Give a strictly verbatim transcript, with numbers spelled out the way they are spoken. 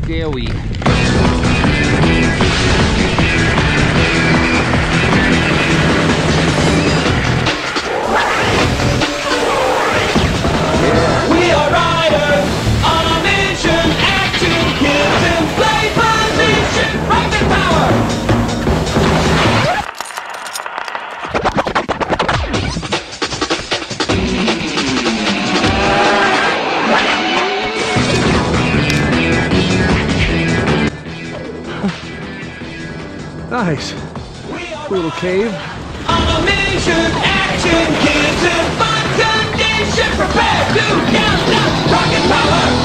scary. We are riders on a mission, action, kids in play position, rocket power. Nice. Little cave. On a mission, action, kids in fun condition, prepare to count down rocket power.